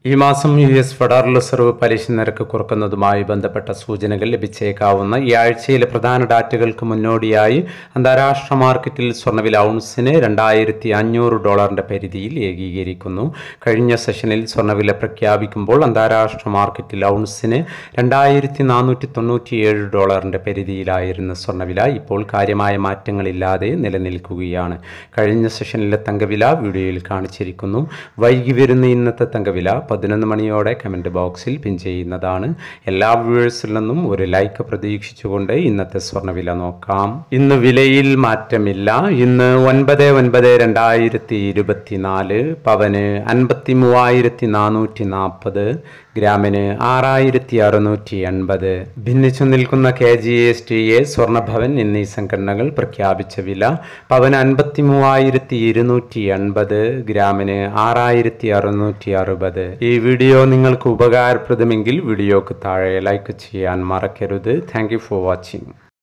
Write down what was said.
ഈ മാസം US federal reserve പലിശ നിരക്ക് കുറക്കുന്നതുമായി ബന്ധപ്പെട്ട സൂചനകൾ ലഭിച്ചേക്കാവുന്ന ഈ ആഴ്ചയിലെ പ്രധാന ഡാറ്റകൾക്ക് മുന്നോടിയായി അന്താരാഷ്ട്ര മാർക്കറ്റിൽ സ്വർണ്ണവില ഔൺസിന് $2,500 പരിധിയിൽ ഏകീകരിക്കുന്നു. കഴിഞ്ഞ സെഷനിൽ സ്വർണ്ണവില പ്രഖ്യാപിക്കുമ്പോൾ അന്താരാഷ്ട്ര മാർക്കറ്റിൽ ഔൺസിന് $2,497 പരിധിയിലായിരുന്ന സ്വർണ്ണവില ഇപ്പോൾ കാര്യമായ മാറ്റങ്ങളില്ലാതെ നിലനിൽക്കുകയാണ്. കഴിഞ്ഞ സെഷനിലെ തങ്കവില വീഡിയോയിൽ കാണിച്ചിരിക്കുന്നു. വൈകി വരുന്ന ഇന്നത്തെ തങ്കവില 11 മണിയോടെ കമൻറ്റ് ബോക്സിൽ പിൻ ചെയ്യുന്നതാണ്. എല്ലാ വ്യൂവേഴ്സിൽ നിന്നും ഒരു ലൈക്ക് പ്രതീക്ഷിച്ചുകൊണ്ട് ഇന്നത്തെ സ്വർണ്ണവില നോക്കാം. ഇന്ന് വിലയിൽ മാറ്റമില്ല. ഇന്ന് 9/9/2024 പവന് 53,440, ഗ്രാമിന് 6,680. ഭിന്നിച്ചു നിൽക്കുന്ന KGSTA, സ്വർണ്ണഭവൻ എന്നീ സംഘടനകൾ പ്രഖ്യാപിച്ച വില പവന് 53,280, ഗ്രാമിന് 6,660. ഈ വീഡിയോ നിങ്ങൾക്ക് ഉപകാരപ്രദമെങ്കിൽ വീഡിയോക്ക് താഴെ ലൈക്ക് ചെയ്യാൻ മറക്കരുത്. Thank you for watching.